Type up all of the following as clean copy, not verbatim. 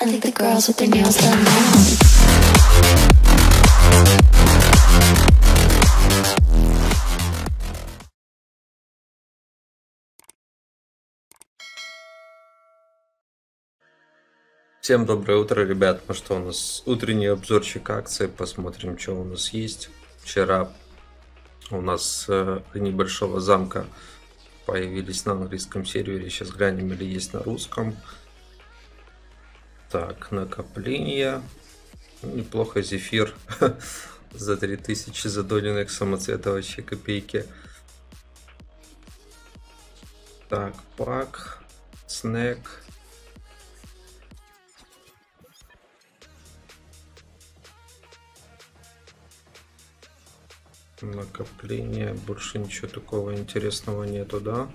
I think the girls with their nails done now. Всем доброе утро, ребят. Ну что, у нас утренний обзорчик акции. Посмотрим, что у нас есть. Вчера у нас небольшого замка появились на английском сервере. Сейчас глянем, или есть на русском. Так, накопление. Неплохо, зефир. За 3000 задоленных самоцвета, вообще копейки. Так, пак, снэк. Накопление, больше ничего такого интересного нету, да?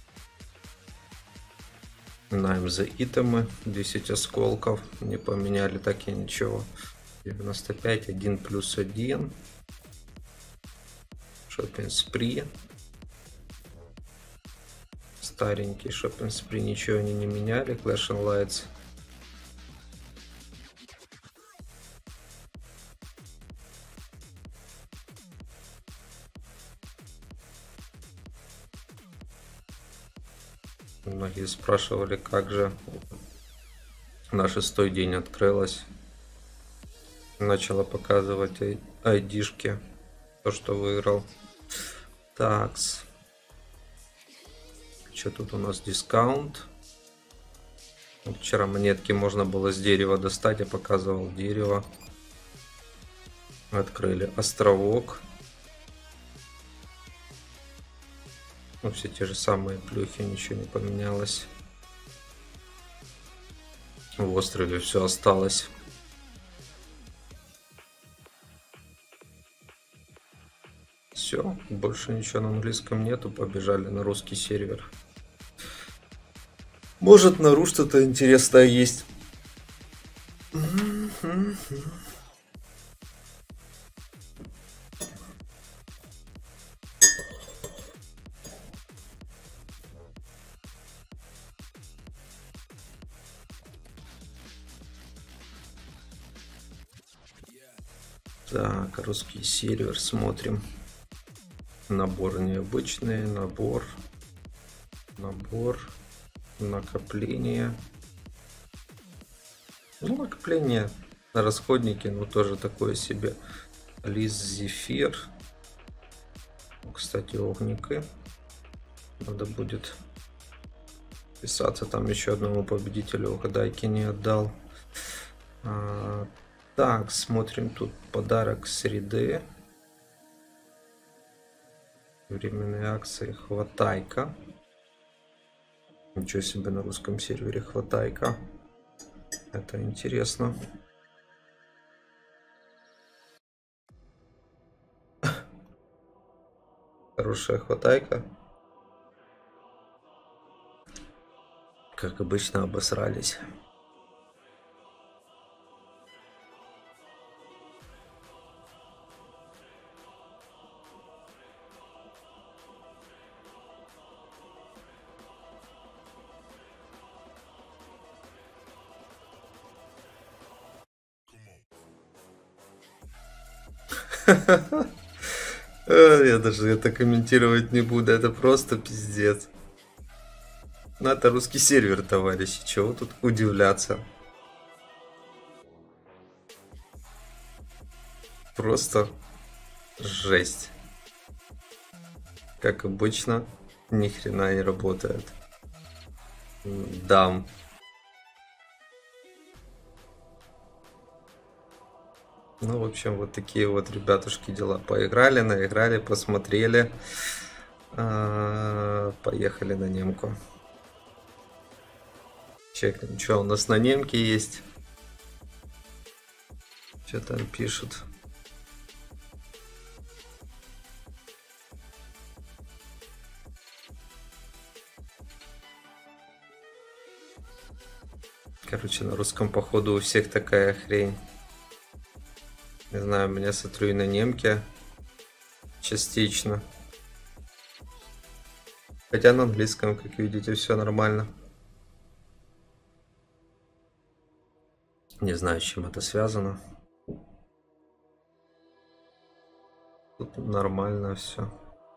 Найм за итемы, 10 осколков, не поменяли так и ничего. 95, 1 плюс 1. Шоппинг спри. Старенький шоппинг спри, ничего они не меняли. Clash and Lights. Многие спрашивали, как же на 6-й день открылась. Начала показывать айдишки, то, что выиграл. Такс. Что тут у нас? Дискаунт. Вот вчера монетки можно было с дерева достать, я показывал дерево. Открыли островок. Ну, все те же самые плюхи, ничего не поменялось. В острове все осталось. Все, больше ничего на английском нету, побежали на русский сервер. Может, на ру что-то интересное есть. Так, русский сервер, смотрим. Набор необычный, набор, накопление. Ну, накопление на расходники, ну, тоже такое себе. Лис, зефир. Кстати, огники. Надо будет писаться, там еще одному победителю угадайки не отдал. Так, смотрим, тут подарок среды. Временные акции, хватайка. Ничего себе, на русском сервере хватайка. Это интересно. Хорошая хватайка. Как обычно, обосрались. Я даже это комментировать не буду, это просто пиздец. Ну, это русский сервер, товарищи, чего тут удивляться? Просто жесть. Как обычно, ни хрена не работает. Дам. Ну, в общем, вот такие вот, ребятушки, дела. Поиграли, наиграли, посмотрели. Поехали на немку. Чекнем, что у нас на немке есть. Что там пишут. Короче, на русском, походу, у всех такая хрень. Не знаю, у меня смотрю и на немке частично. Хотя на английском, как видите, все нормально. Не знаю, с чем это связано. Тут нормально все.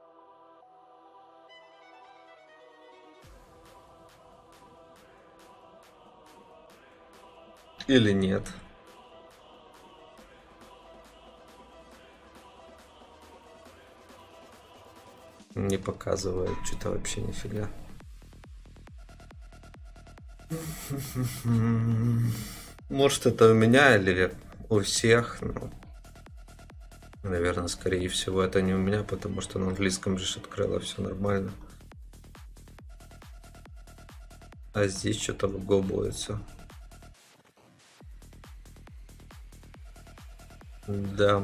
Или нет. Не показывает что-то вообще нифига. Может, это у меня или у всех. Ну, наверное, скорее всего, это не у меня, потому что на английском же открыла все нормально. А здесь что-то выгобывается. Да.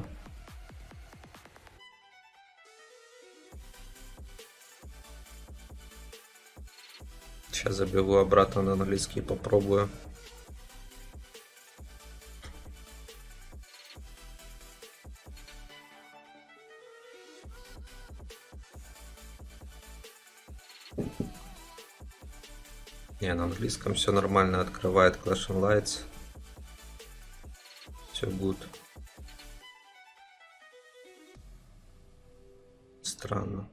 Сейчас забегу обратно на английский и попробую. Не, на английском все нормально. Открывает Clash and Lights. Все good. Странно.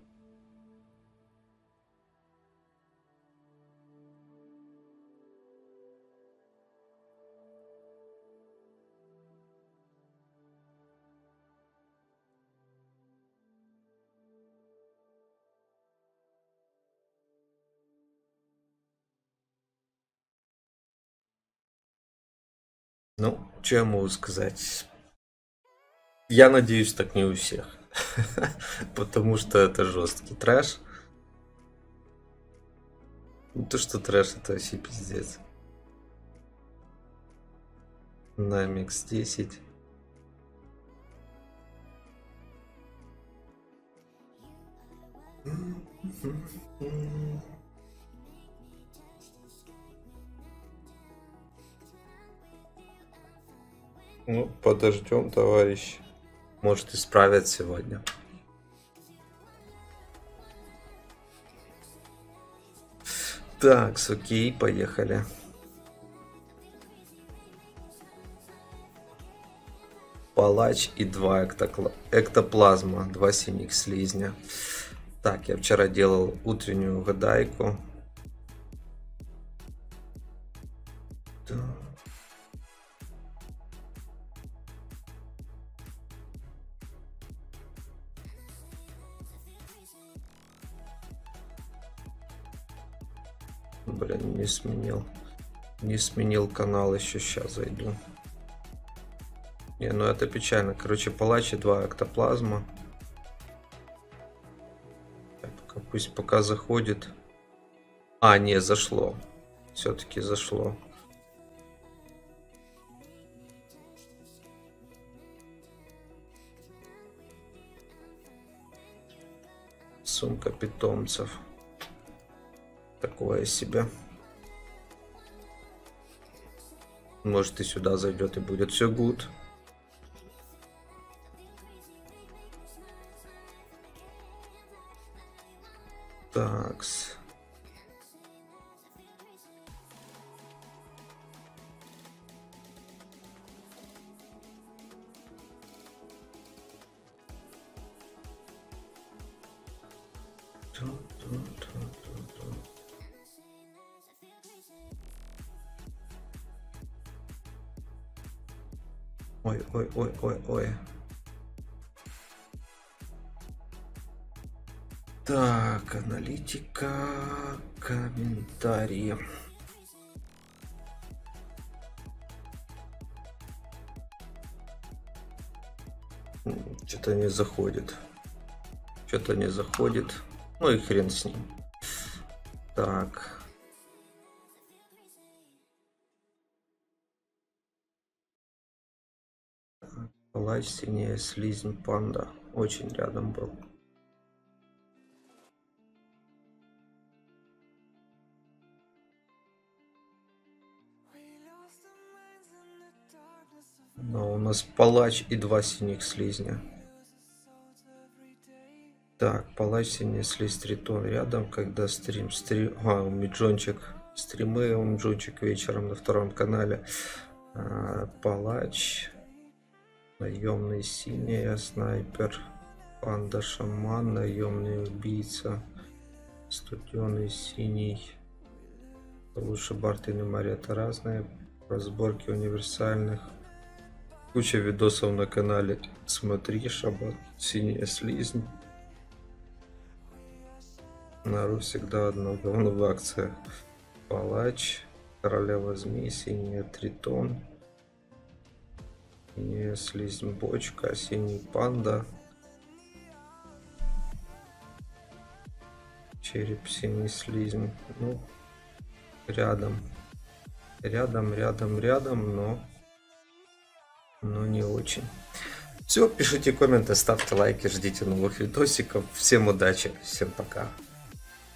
Ну, что я могу сказать? Я надеюсь, так не у всех. Потому что это жесткий трэш. Ну, то, что трэш, это вообще пиздец. На микс 10. Ну, подождем, товарищ. Может, исправят сегодня. Так, окей, поехали. Палач и 2 эктоплазма, 2 синих слизня. Так, я вчера делал утреннюю гадайку. Да. Блин, не сменил. Не сменил канал, еще сейчас зайду. Не, ну это печально. Короче, палач и 2 эктоплазма. Так, пусть пока заходит. А, не, зашло. Все-таки зашло. Сумка питомцев. Такое себе. Может, и сюда зайдет, и будет все good. Такс. Ой, ой, ой, ой, ой. Так, аналитика, комментарии. Что-то не заходит. Что-то не заходит. Ну и хрен с ним. Так. Палач, синяя слизнь, панда. Очень рядом был. Но у нас палач и 2 синих слизня. Так, палач, синяя слизь, тритон рядом, когда у Миджончик стримы, у Миджончик вечером на 2-м канале. Палач, наемный синяя, снайпер, панда шаман, наемный убийца, студеный синий. Лучше Бартин и Марета разные. Разборки универсальных. Куча видосов на канале. Смотри, Шабат, синяя слизнь. Нару всегда одно говно в акциях. Палач, королева змей, синяя тритон, синяя слизнь бочка, синий панда, череп синий слизнь. Ну, рядом, но не очень. Все, пишите комменты, ставьте лайки, ждите новых видосиков. Всем удачи, всем пока.